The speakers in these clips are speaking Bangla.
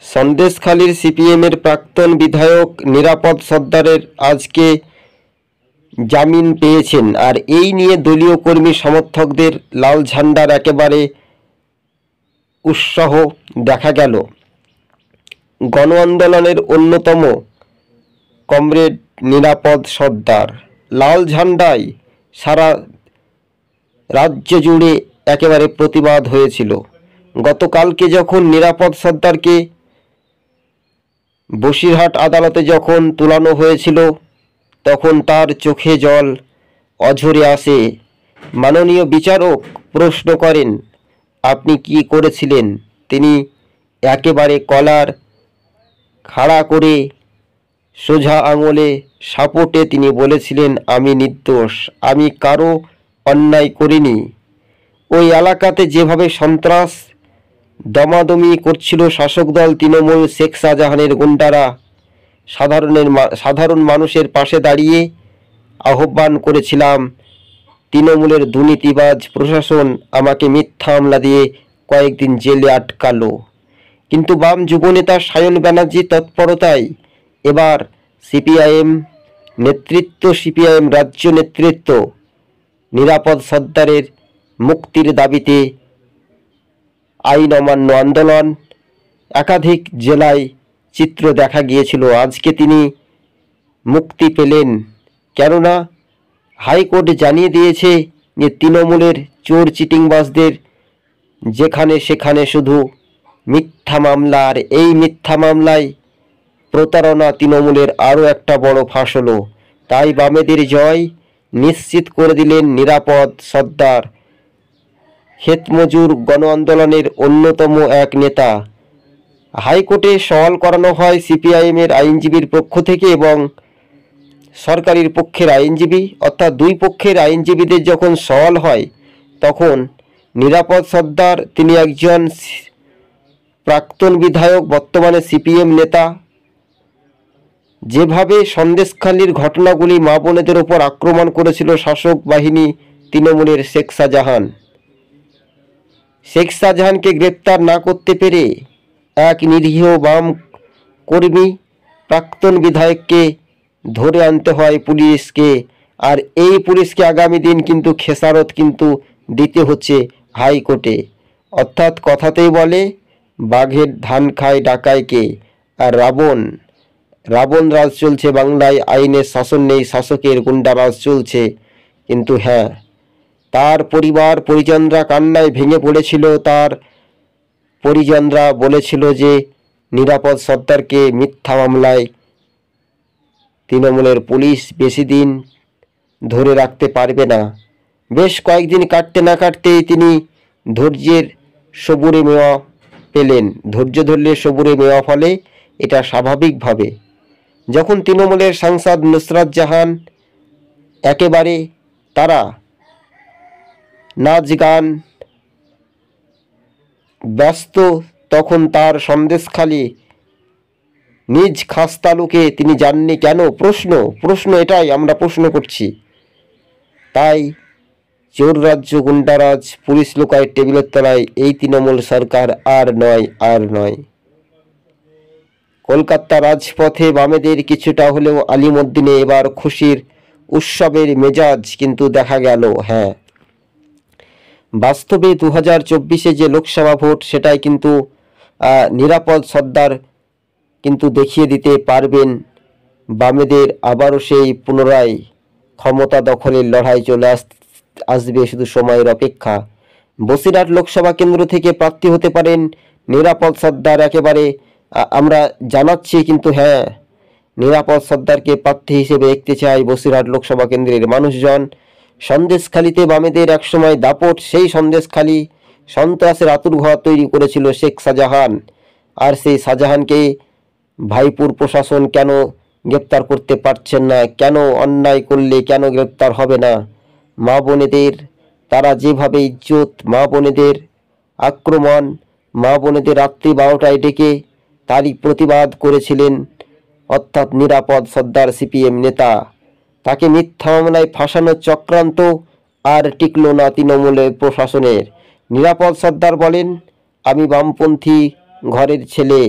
সন্দেশখালীর সিপিএমের প্রাক্তন বিধায়ক নিরাপদ সর্দারের আজকে জামিন পেয়েছেন। আর এই নিয়ে দলীয় কর্মী সমর্থকদের লাল ঝান্ডার একেবারে উৎসাহ দেখা গেল। গণ আন্দোলনের অন্যতম কমরেড নিরাপদ সর্দার, লাল ঝান্ডায় সারা রাজ্য জুড়ে একেবারে প্রতিবাদ হয়েছিল। গতকালকে যখন নিরাপদ সর্দারকে বসিরহাট আদালতে যখন তোলানো হয়েছিল, তখন তার চোখে জল অঝরে আসে। মাননীয় বিচারক প্রশ্ন করেন, আপনি কি করেছিলেন? তিনি একেবারে কলার খাড়া করে সোজা আঙুলে সাপটে তিনি বলেছিলেন, আমি নির্দোষ, আমি কারো অন্যায় করিনি। ওই এলাকাতে যেভাবে সন্ত্রাস দমাদমি করছিল শাসক দল তৃণমূল, শেখ শাহজাহানের গুন্ডারা সাধারণ মানুষের পাশে দাঁড়িয়ে আহ্বান করেছিলাম, তৃণমূলের দুর্নীতিবাজ প্রশাসন আমাকে মিথ্যা মামলা দিয়ে কয়েকদিন জেলে আটকালো। কিন্তু বাম যুবনেতা সায়ন ব্যানার্জির তৎপরতায় এবার সিপিআইএম নেতৃত্ব, সিপিআইএম রাজ্য নেতৃত্ব নিরাপদ সর্দারের মুক্তির দাবিতে আইন অমান্য আন্দোলন। একাধিক জেলায় চিত্র দেখা গিয়েছিল। আজকে তিনি মুক্তি পেলেন, কেননা হাইকোর্ট জানিয়ে দিয়েছে যে তৃণমূলের চোর চিটিংবাজদের যেখানে সেখানে শুধু মিথ্যা মামলা, আর এই মিথ্যা মামলায় প্রতারণা তৃণমূলের আরও একটা বড় ফাঁস হলো। তাই বামেদের জয় নিশ্চিত করে দিলেন নিরাপদ সর্দার, ক্ষেতমজুর গণ আন্দোলনের অন্যতম এক নেতা। হাইকোর্টে সওয়াল করানো হয় সিপিআইএমের আইনজীবীর পক্ষ থেকে এবং সরকারের পক্ষের আইনজীবী, অর্থাৎ দুই পক্ষের আইনজীবীদের যখন সওয়াল হয়, তখন নিরাপদ সর্দার তিনি একজন প্রাক্তন বিধায়ক, বর্তমানে সিপিএম নেতা। যেভাবে সন্দেশখালীর ঘটনাগুলি মা বোনেদের ওপর আক্রমণ করেছিল শাসক বাহিনী তৃণমূলের শেখ শাহজাহানকে গ্রেপ্তার না করতে পেরে এক নিরীহ বাম কর্মী প্রাক্তন বিধায়ককে ধরে আনতে হয় পুলিশকে। আর এই পুলিশকে আগামী দিন কিন্তু খেসারত কিন্তু দিতে হচ্ছে হাইকোর্টে। অর্থাৎ কথাতেই বলে, বাঘের ধান খায় ডাকাইকে। আর রাবণ রাজ চলছে বাংলায়, আইনের শাসন নেই, শাসকের গুন্ডা রাজ চলছে। কিন্তু হ্যাঁ, তার পরিজনরা কান্নায় ভেঙে পড়েছিল। তার পরিজনরা বলেছিল যে নিরাপদ সর্দারকে মিথ্যা মামলায় তৃণমূলের পুলিশ বেশি দিন ধরে রাখতে পারবে না। বেশ কয়েকদিন কাটতে না কাটতেই তিনি ধৈর্যের সবুরে মেওয়া পেলেন। ধৈর্য ধরলে সবুরে মেওয়া ফলে, এটা স্বাভাবিকভাবে। যখন তৃণমূলের সাংসদ নুসরাত জাহান একেবারে তারা নাচ গান ব্যস্ত, তখন তার সন্দেশখালী নিজ খাস তালুকে তিনি যাননি কেন? প্রশ্ন এটাই আমরা প্রশ্ন করছি। তাই চোর রাজ্য, গুন্ডারাজ, পুলিশ লোকায় টেবিলের তলায় এই তৃণমূল সরকার আর নয়। কলকাতা রাজপথে বামেদের কিছুটা হলেও আলিমুদ্দিনে এবার খুশির উৎসবের মেজাজ কিন্তু দেখা গেল। হ্যাঁ, বাস্তবে 2024 যে লোকসভা ভোট, সেটাই কিন্তু নিরাপদ সর্দার কিন্তু দেখিয়ে দিতে পারবেন বামেদের আবারও সেই পুনরায় ক্ষমতা দখলের লড়াই চলে আসবে, শুধু সময়ের অপেক্ষা। বসিরহাট লোকসভা কেন্দ্র থেকে প্রার্থী হতে পারেন নিরাপদ সর্দার, একেবারে আমরা জানাচ্ছি। কিন্তু হ্যাঁ, নিরাপদ সর্দারকে প্রার্থী হিসেবে দেখতে চাই বসিরহাট লোকসভা কেন্দ্রের মানুষজন। সন্দেশখালীতে বামেদের একসময় দাপট, সেই সন্দেশখালী সন্ত্রাসের আতুরঘর তৈরি করেছিল শেখ শাহজাহান। আর সেই শাহজাহানকে ভাইপুর প্রশাসন কেন গ্রেপ্তার করতে পারছেন না? কেন অন্যায় করলে কেন গ্রেপ্তার হবে না? মা বোনেদের তারা যেভাবে ইজ্জত, মা বোনেদের আক্রমণ, মা বোনেদের রাত্রি 12টায় ডেকে তারই প্রতিবাদ করেছিলেন, অর্থাৎ নিরাপদ সর্দার সিপিএম নেতা। তাকে মিথ্যা মামলায় ফাঁসানোর চক্রান্ত আর টিকল না তৃণমূলের প্রশাসনের। নিরাপদ সর্দার বলেন, আমি বামপন্থী ঘরের ছেলে,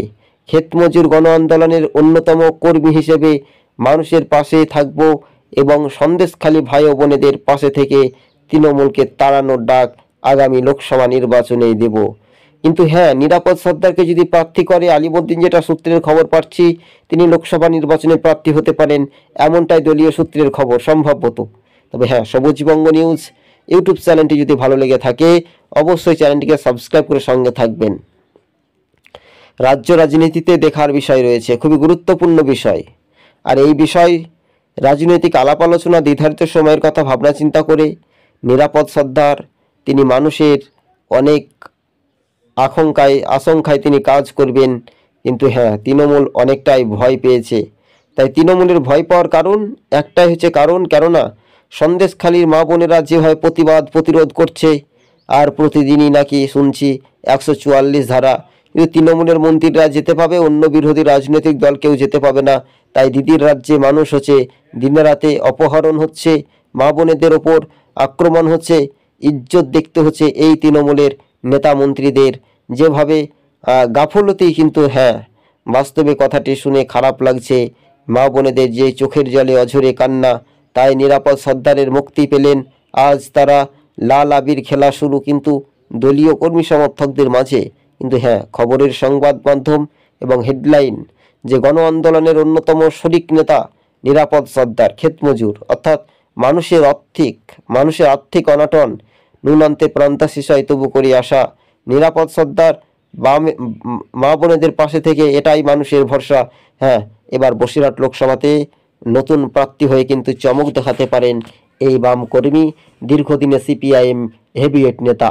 ক্ষেতমজুর গণ আন্দোলনের অন্যতম কর্মী হিসেবে মানুষের পাশে থাকব এবং সন্দেশখালী ভাই ও বোনেদের পাশে থেকে তৃণমূলকে তাড়ানোর ডাক আগামী লোকসভা নির্বাচনেই দেব। কিন্তু হ্যাঁ, নিরাপদ সর্দারকে যদি প্রার্থী করে, আলিমুদ্দিন যেটা সূত্রের খবর পাচ্ছি, তিনি লোকসভা নির্বাচনে প্রার্থী হতে পারেন, এমনটাই দলীয় সূত্রের খবর সম্ভবত। তবে হ্যাঁ, সবুজবঙ্গ নিউজ ইউটিউব চ্যানেলটি যদি ভালো লেগে থাকে অবশ্যই চ্যানেলটিকে সাবস্ক্রাইব করে সঙ্গে থাকবেন। রাজ্য রাজনীতিতে দেখার বিষয় রয়েছে, খুবই গুরুত্বপূর্ণ বিষয়। আর এই বিষয় রাজনৈতিক আলাপ আলোচনা নির্ধারিত সময়ের কথা ভাবনা চিন্তা করে নিরাপদ সর্দার তিনি মানুষের অনেক আশঙ্কায় তিনি কাজ করবেন। কিন্তু হ্যাঁ, তৃণমূল অনেকটাই ভয় পেয়েছে। তাই তৃণমূলের ভয় পাওয়ার কারণ একটাই হচ্ছে কেননা সন্দেশখালীর মা বোনেরা যেভাবে প্রতিরোধ করছে, আর প্রতিদিনই নাকি শুনছি 144 ধারা, কিন্তু তৃণমূলের মন্ত্রীরা যেতে পাবে, অন্য বিরোধী রাজনৈতিক দল কেউ যেতে পাবে না। তাই দিদির রাজ্যে মানুষ হচ্ছে দিনে রাতে অপহরণ হচ্ছে, মা বোনেদের ওপর আক্রমণ হচ্ছে, ইজ্জত দেখতে হচ্ছে এই তৃণমূলের নেতা মন্ত্রীদের যেভাবে গাফলতি। কিন্তু হ্যাঁ, বাস্তবে কথাটি শুনে খারাপ লাগছে, মা বোনেদের যে চোখের জলে অঝরে কান্না। তাই নিরাপদ সর্দারের মুক্তি পেলেন, আজ তারা লাল আবির খেলা শুরু কিন্তু দলীয় কর্মী সমর্থকদের মাঝে। কিন্তু হ্যাঁ, খবরের সংবাদ মাধ্যম এবং হেডলাইন যে গণ আন্দোলনের অন্যতম শরিক নেতা নিরাপদ সর্দার ক্ষেতমজুর, অর্থাৎ মানুষের আর্থিক অনটন নুনান্তে প্রান্তাশিসায় তবু করে আসা নিরাপদ সর্দার মা বোনেদের পাশে থেকে, এটাই মানুষের ভরসা। হ্যাঁ, এবার বসিরহাট লোকসভাতে নতুন প্রার্থী হয়ে কিন্তু চমক দেখাতে পারেন এই বাম কর্মী, দীর্ঘদিনে সিপিআইএম হেভিওয়েট নেতা।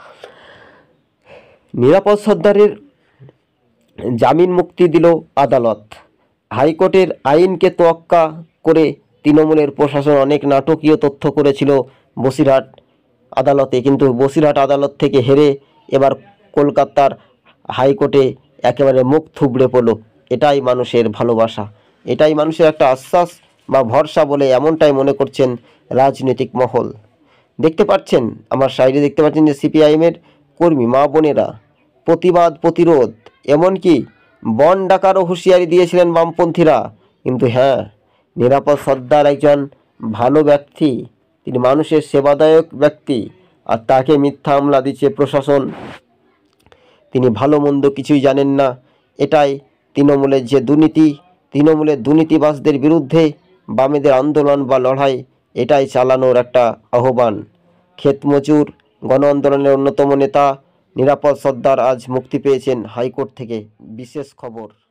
নিরাপদ সর্দারের জামিন মুক্তি দিল আদালত। হাইকোর্টের আইনকে তোয়াক্কা করে তৃণমূলের প্রশাসন অনেক নাটকীয় তথ্য করেছিল বসিরহাট আদালতে, কিন্তু বসিরহাট আদালত থেকে হেরে এবার কলকাতার হাইকোর্টে একেবারে মুখ থুবড়ে পড়ল। এটাই মানুষের ভালোবাসা, এটাই মানুষের একটা আশ্বাস বা ভরসা বলে এমনটাই মনে করছেন রাজনৈতিক মহল। দেখতে পাচ্ছেন আমার সাইডে, দেখতে পাচ্ছেন যে সিপিআইএমের কর্মী মা বোনেরা প্রতিরোধ, এমনকি বন ডাকারও হুঁশিয়ারি দিয়েছিলেন বামপন্থীরা। কিন্তু হ্যাঁ, নিরাপদ সর্দার একজন ভালো ব্যক্তি, তিনি মানুষের সেবাদায়ক ব্যক্তি, আর তাকে মিথ্যা হামলা দিচ্ছে প্রশাসন। তিনি ভালো মন্দ কিছুই জানেন না। এটাই তৃণমূলের যে তৃণমূলের দুর্নীতিবাজদের বিরুদ্ধে বামেদের আন্দোলন বা লড়াই, এটাই চালানোর একটা আহ্বান। ক্ষেতমজুর গণ আন্দোলনের অন্যতম নেতা নিরাপদ সর্দার আজ মুক্তি পেয়েছেন হাইকোর্ট থেকে, বিশেষ খবর।